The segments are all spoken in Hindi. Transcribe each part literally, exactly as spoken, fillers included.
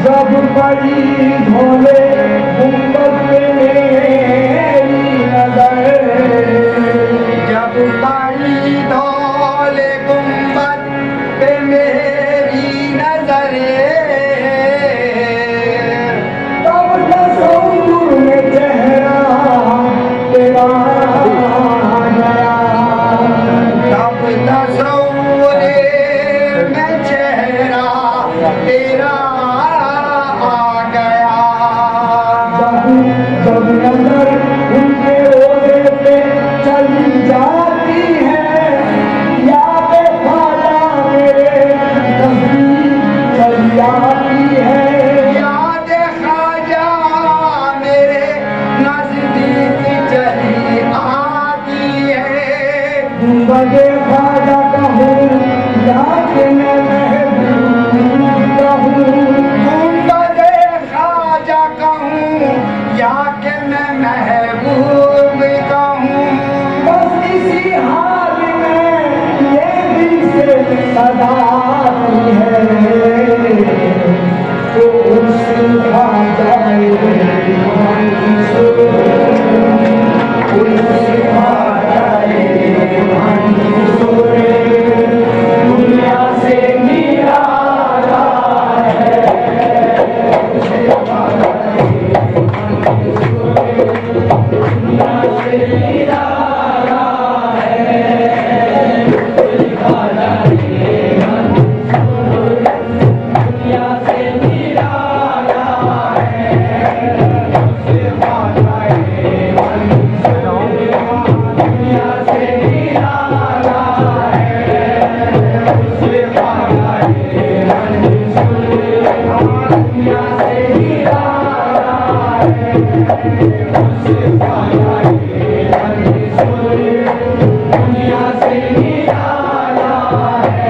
जब बड़ी भोले गुंबद पे मेरी नजर, जब बड़ी धौले गुंबद पे मेरी नजर, तब तस्वीर में चेहरा तेरा गया, तब तस्वीर में चेहरा तेरा आ गया। जब नजर उनके ओले पे चली जाती है, याद ख्वाजा मेरे नजदीक चली आती है, याद ख्वाजा मेरे नजदीक चली आती है। गुंबदे ख्वाजा कहूँ या कि मैं महबूब कहूँ, गुंबदे ख्वाजा कहूँ या कि मैं महबूब कहूँ, बस इसी हाल में ये दिल से सदा आती है, तो उससे ख्वाजा उससे ख्वाजा दुनिया से निराला है, दुनिया से निराला है, ख्वाजा दुनिया से निराला है, ख्वाजा दुनिया से निराला है, ख्वाजा दुनिया से निराला है, दुनिया से निराला है,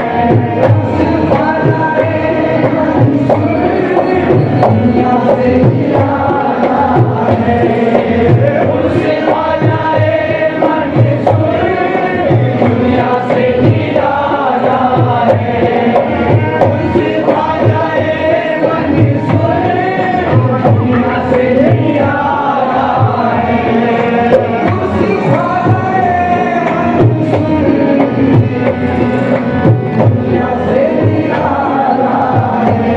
दुनिया से निराला है, उससे ख्वाजा मंसूर दुनिया से निराला है, उससे ख्वाजा मंसूर दुनिया से निराला है, उससे ख्वाजा दुनिया से निराला है।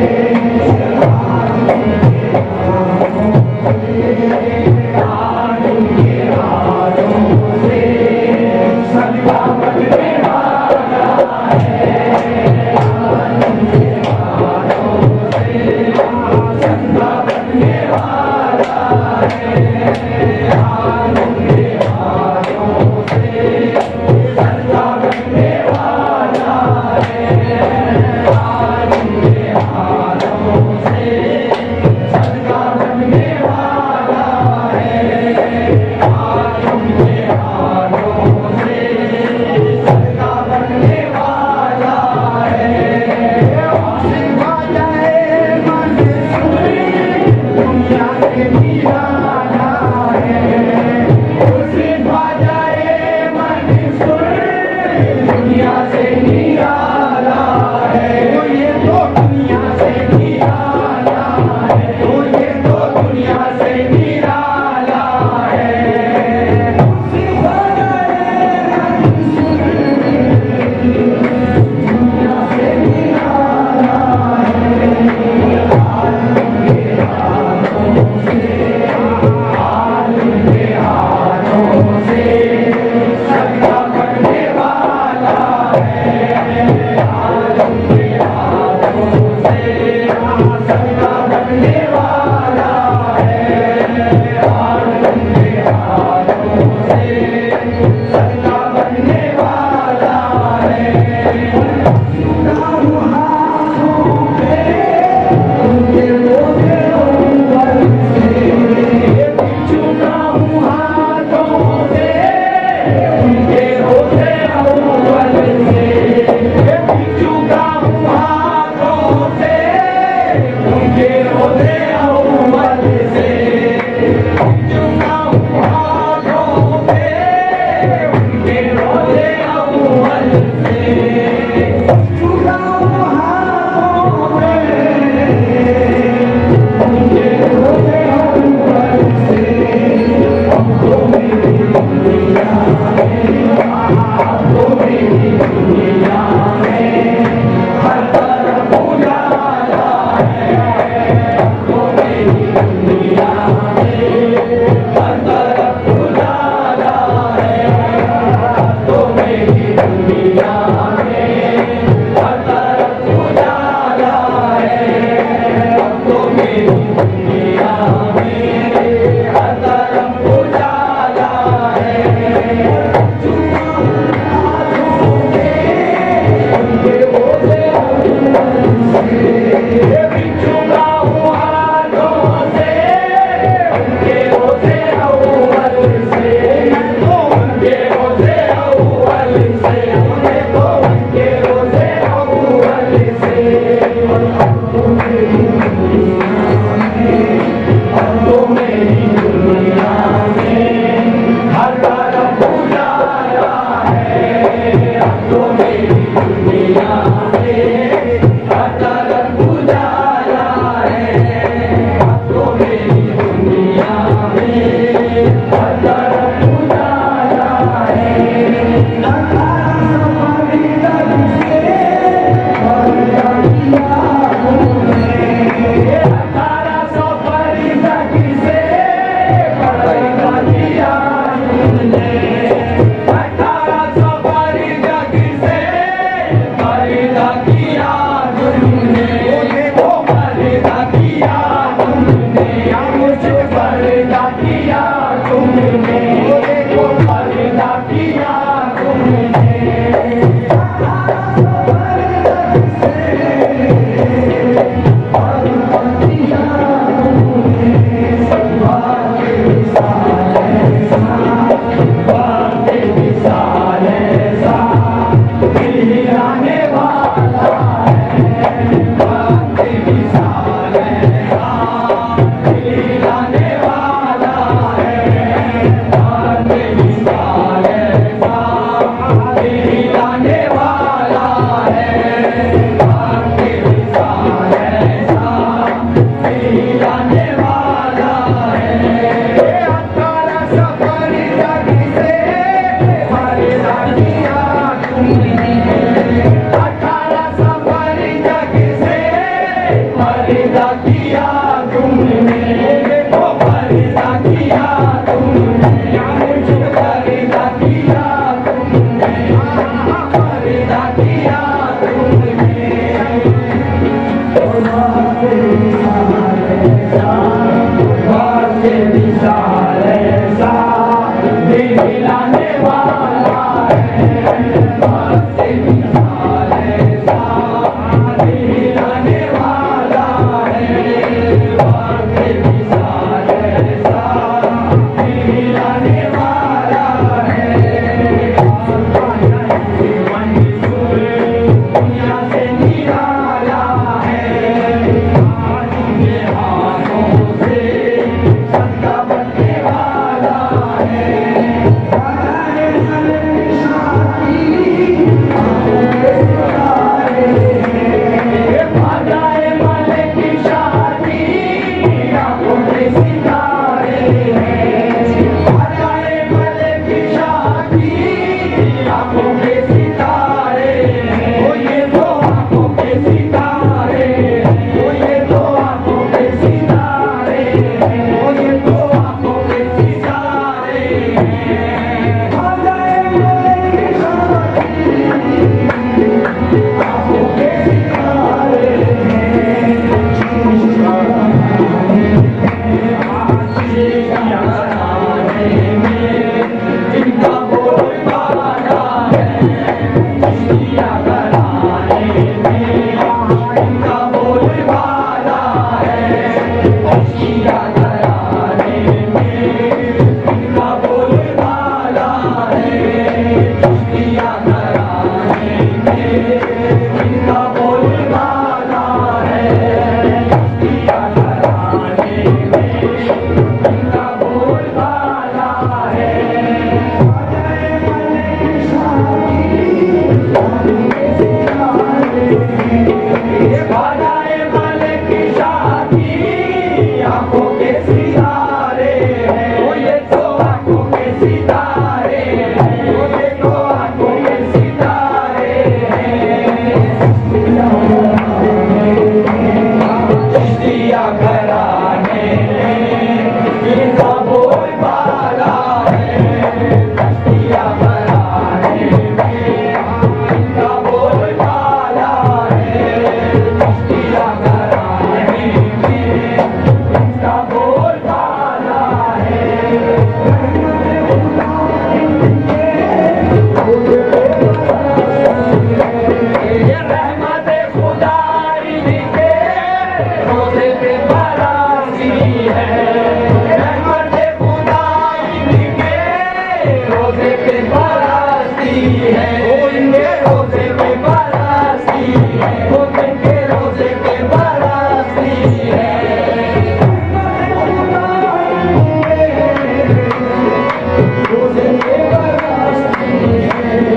पर्दा किया तुमने, वो पर्दा किया तुमने, मुझे पर्दा किया तुमने, पर्दा किया तुमने। वासे विशाल ऐसा दिल हिलाने वाला है, वासे विशाल ऐसा दिल हिलाने वाला है, वासे विशाल ऐसा दिल हिलाने वाला है। मंसूर दुनिया से निराला है, आज के हाथों से सत्ता बनने वाला है। बाजाए माले की शादी आंखों के सितारे हैं, बाजाए माले की शादी आंखों के सितारे हैं, ओ ये दो आंखों के सितारे हैं, ओ ये दो आंखों के सितारे हैं, ओ ये दो आंखों के सितारे हैं। बाजाए माले की शादी आंखों के सितारे हैं, आशिकियां कराने में इनका बोलबाला है, आशिकियां कराने में इनका बोलबाला है, आशिकियां कराने में इनका बोलबाला है, आशिकियां कराने में इनका बोलबाला है, आशिकियां कराने में इनका बोलबाला है। बाजाए माले की शादी आंखों के सितारे हैं, ओ ये दो आंखों के सितारे हैं, ओ ये दो आंखों के सितारे हैं। चिश्तिया घराने इनका बोलबाला है, चिश्तिया घराने इनका बोलबाला है, चिश्तिया घराने इनका बोलबाला है। ये रहमत खुदा इनके रोज़े पे बरसी है, रहमत खुदा इनके रोज़े पे बरसी है, ओ इनके रोज़े पे बरसी है, ओ इनके रोज़े पे बरसी है। रोज़े पे बरसी है,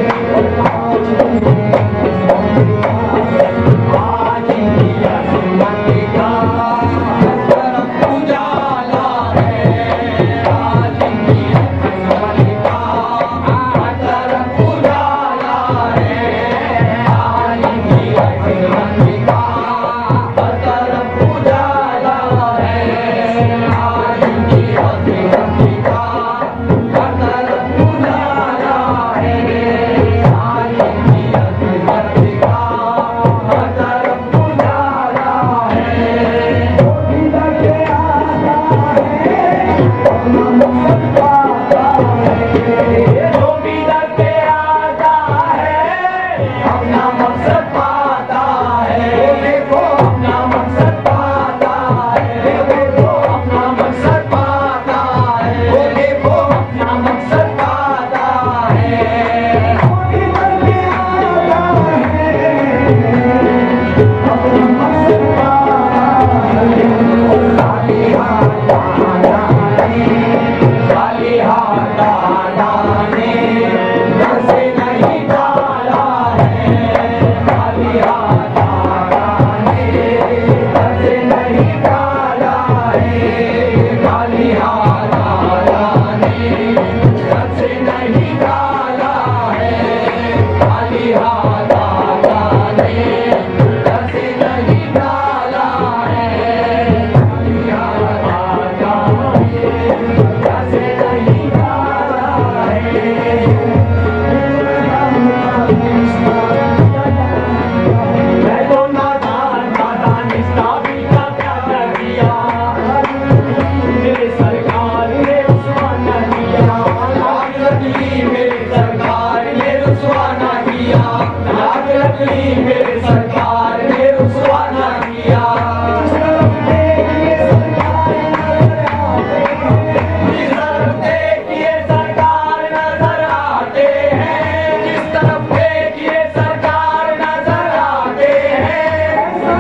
आज की अज़मत का हर तरफ उजाला है, आज की अज़मत का हर तरफ उजाला है, आज की अज़मत का हर तरफ उजाला है, आज की अज़मत का हर तरफ उजाला है, आज की अज़मत का हर तरफ उजाला है। इधर के आता है अपना मकसद पाता है, जो भी इधर के आता है अपना मकसद पाता है, वो देखो अपना मकसद पाता है, वो देखो अपना मकसद पाता है, वो देखो अपना मकसद पाता है। इधर के आता है अपना मकसद पाता है, खाली हाथ आने, खाली हाथ आने घर से नहीं डाला है, खाली हाथ आने घर से नहीं डाला है, खाली हाथ आने घर से नहीं डाला है, खाली हाथ आने घर से नहीं डाला है। मेरे सरकार ने रुसवा न किया। जिस तरफ देखिए सरकार नजर आते हैं, जिस तरफ देखिए सरकार नजर आते हैं,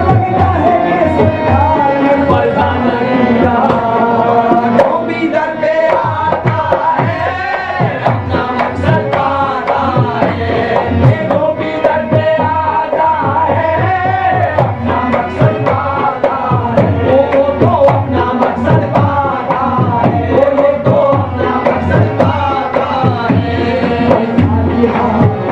पर्दा नहीं रहा, वो भी दर पे आता है, अपना मकसद पाता है, वो भी दर पे आता है, अपना मकसद पाता है, वो तो अपना मकसद पाता है, वो तो अपना मकसद पाता है। खाली हाथ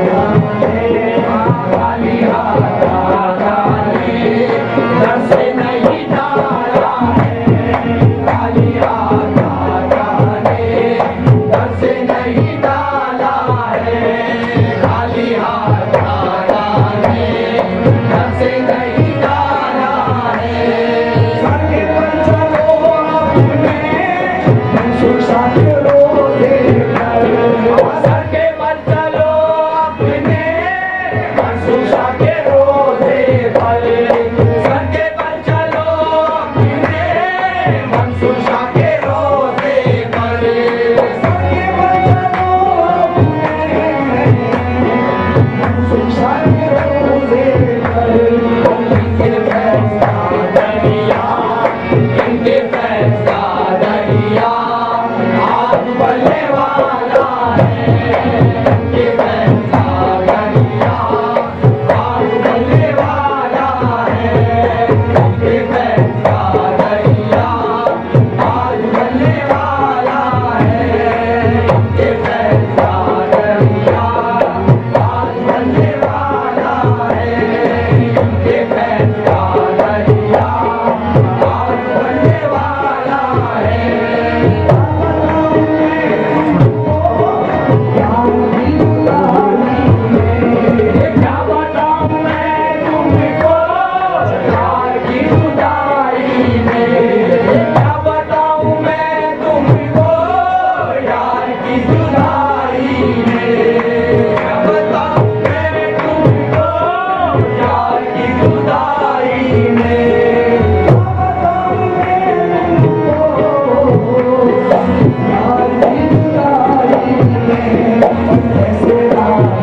खाली हाथ आता है, दर से नहीं डाला है, खाली हाथ आता है, दर से नहीं डाला है, खाली हाथ आता है, दर से नहीं डाला है। सर के पर चलो अपने मंसूसा के रोज़े पर, सर के पर चलो अपने मंसूसा के रोज़े पर, सर के पर चलो अपने मंसूसा के रोज़े पर, सर के पर चलो अपने मंसूसा के रोज़े पर। इनके फैसला दरिया, इनके फैसला दरिया आज बलने वाला है, इनके फैसला दरिया आज बलने वाला है, इनके फैसला दरिया आज बलने वाला है, इनके फैसला दरिया आज बलने वाला है, इनके फैसला दरिया आज बलने वाला है। क्या बताऊं मैं तुमको यार की जुदाई में, क्या बताऊं मैं तुमको यार की जुदाई में, क्या बताऊं मैं तुमको यार की जुदाई में, क्या बताऊं मैं तुमको यार की जुदाई में। कैसे रात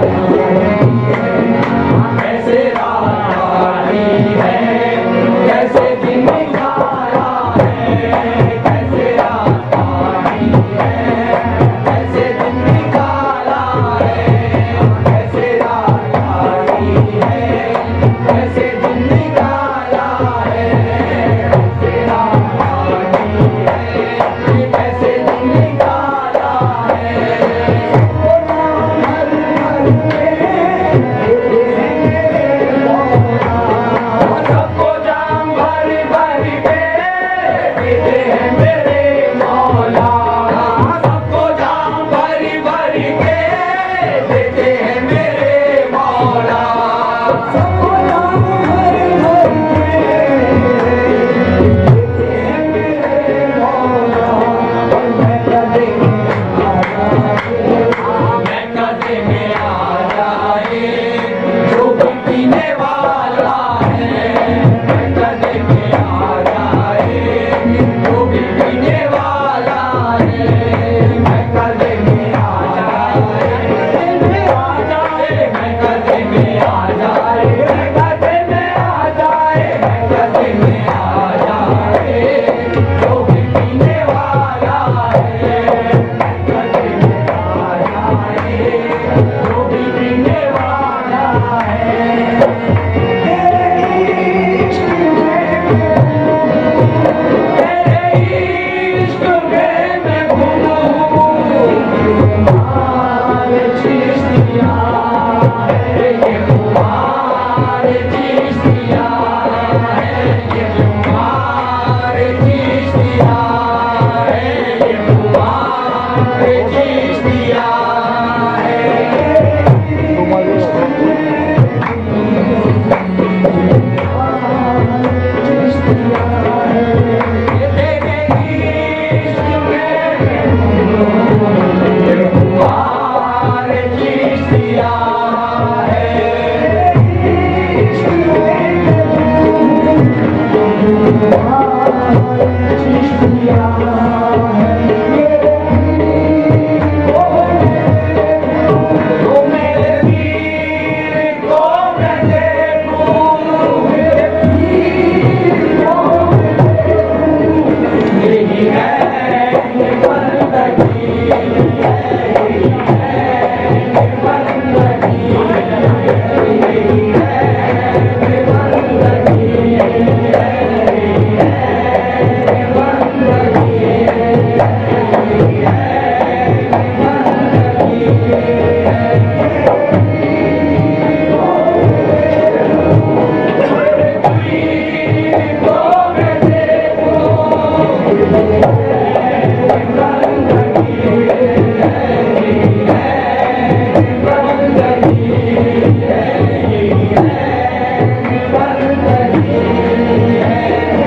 कैसे रात आई है, कैसे दिन निकाला है, कैसे रात आई है, कैसे दिन निकाला है, कैसे रात आई है, कैसे दिन निकाला है, कैसे रात आई है, कैसे दिन निकाला है। ओ नाम हर हर सबको जाम भर भर के देते हैं मेरे मौला, सबको जाम भर भर के देते हैं मेरे मौला, सबको जाम भर भर के देते हैं मेरे मौला। और मैं कदे में आ जाए, मैं कदे में आ जाए, जो भी पीने वाला है, मैं कदे में आ जाए, जो है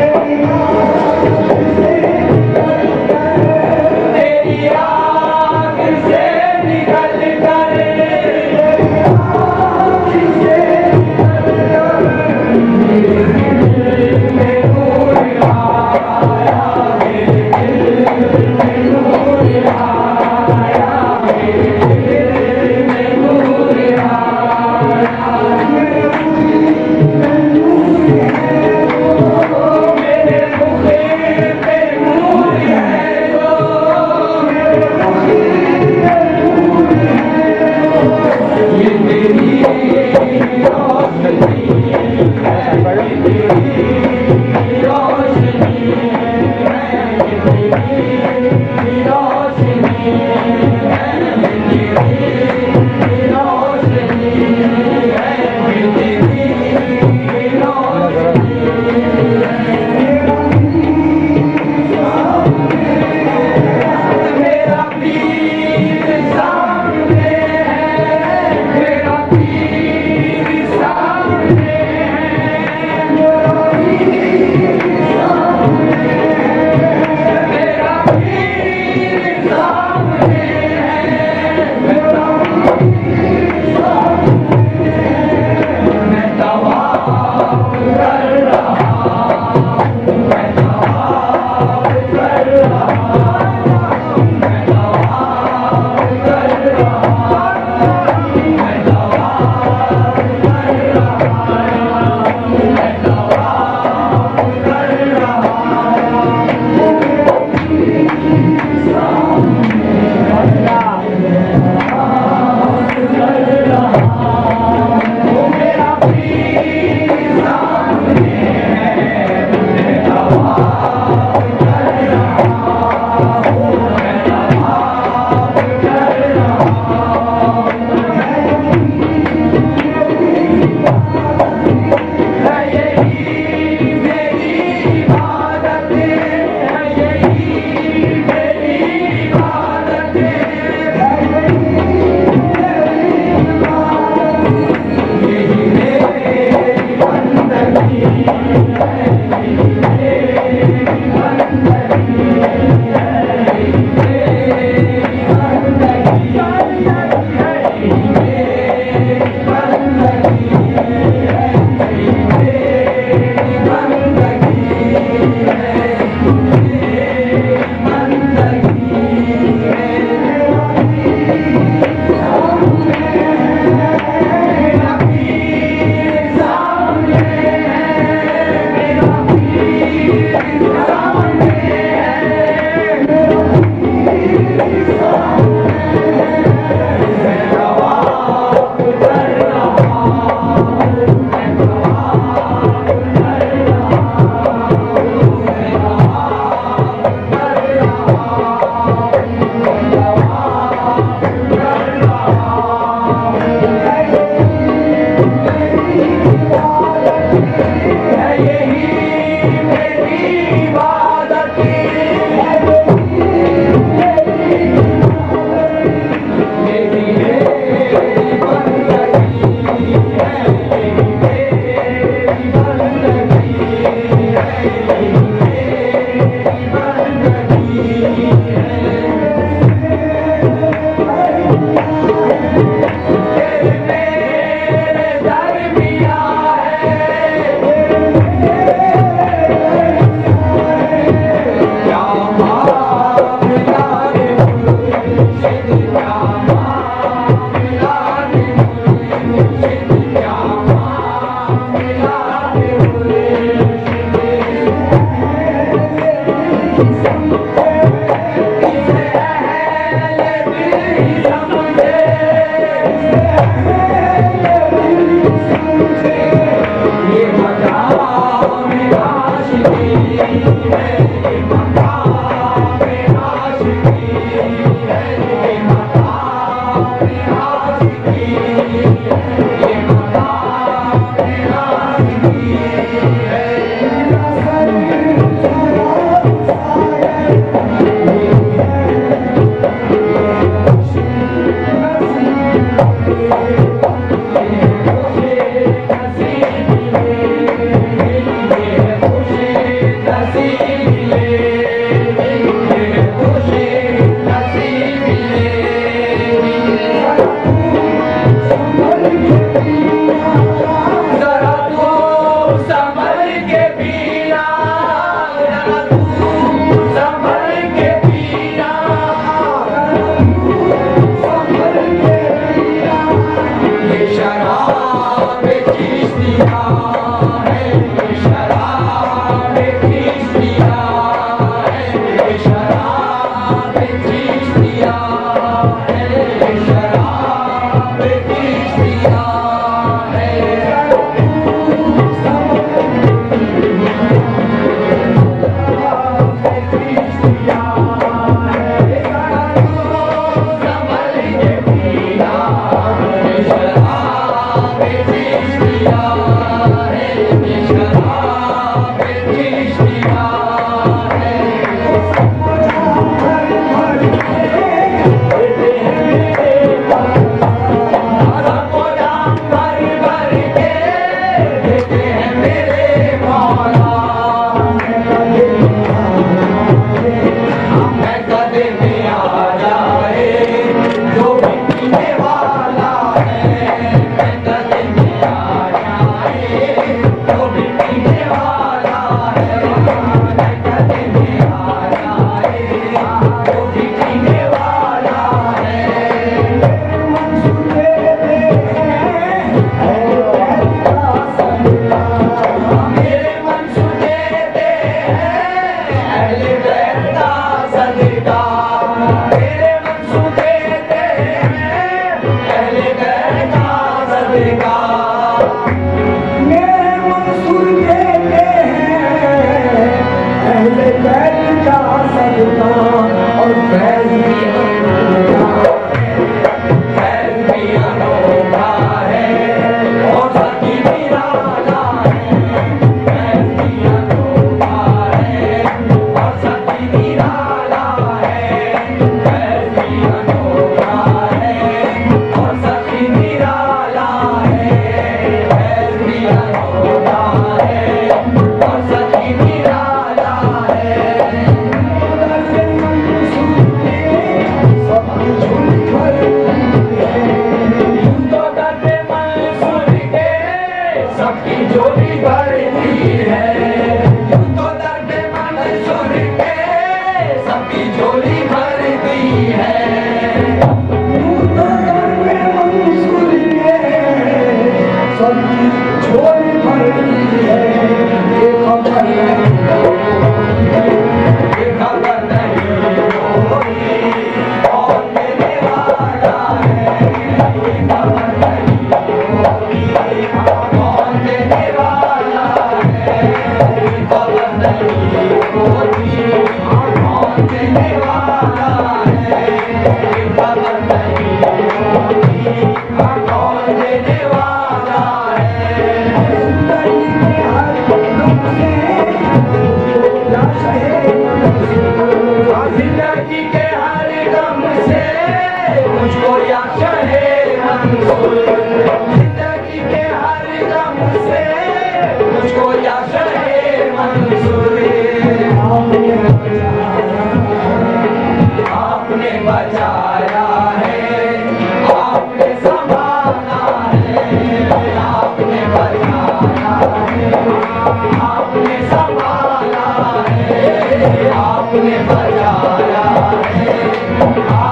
आपने बजाया है।